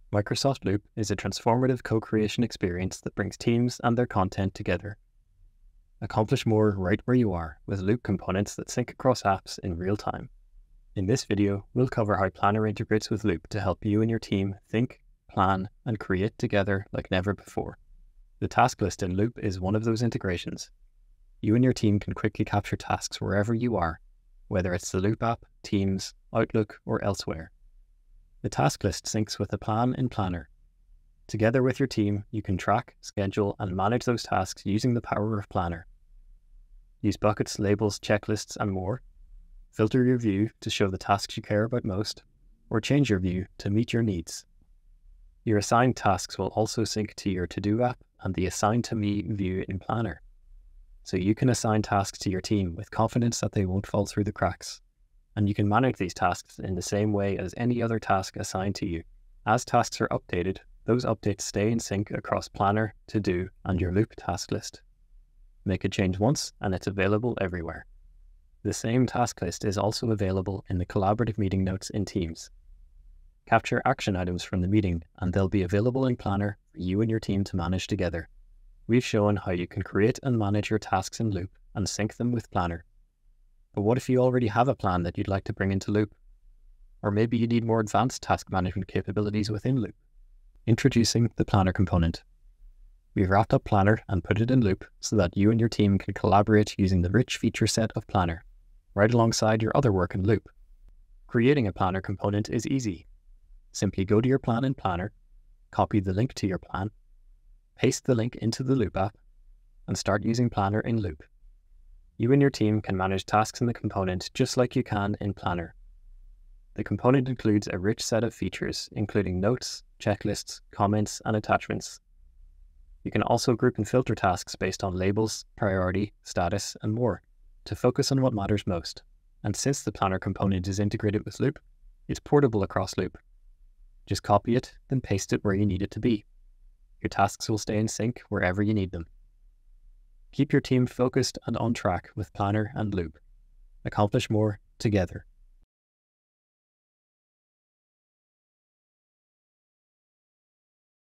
Microsoft Loop is a transformative co-creation experience that brings teams and their content together. Accomplish more right where you are with Loop components that sync across apps in real time. In this video, we'll cover how Planner integrates with Loop to help you and your team think, plan, and create together like never before. The task list in Loop is one of those integrations. You and your team can quickly capture tasks wherever you are, whether it's the Loop app, Teams, Outlook, or elsewhere. The task list syncs with a plan in Planner. Together with your team, you can track, schedule, and manage those tasks using the power of Planner. Use buckets, labels, checklists, and more. Filter your view to show the tasks you care about most, or change your view to meet your needs. Your assigned tasks will also sync to your To-Do app and the Assign to Me view in Planner, so you can assign tasks to your team with confidence that they won't fall through the cracks. And you can manage these tasks in the same way as any other task assigned to you. As tasks are updated, those updates stay in sync across Planner, To-Do, and your Loop task list. Make a change once, and it's available everywhere. The same task list is also available in the collaborative meeting notes in Teams. Capture action items from the meeting, and they'll be available in Planner for you and your team to manage together. We've shown how you can create and manage your tasks in Loop and sync them with Planner. But what if you already have a plan that you'd like to bring into Loop? Or maybe you need more advanced task management capabilities within Loop. Introducing the Planner component. We've wrapped up Planner and put it in Loop so that you and your team can collaborate using the rich feature set of Planner, right alongside your other work in Loop. Creating a Planner component is easy. Simply go to your plan in Planner, copy the link to your plan, paste the link into the Loop app, and start using Planner in Loop. You and your team can manage tasks in the component just like you can in Planner. The component includes a rich set of features, including notes, checklists, comments, and attachments. You can also group and filter tasks based on labels, priority, status, and more to focus on what matters most. And since the Planner component is integrated with Loop, it's portable across Loop. Just copy it, then paste it where you need it to be. Your tasks will stay in sync wherever you need them. Keep your team focused and on track with Planner and Loop. Accomplish more together.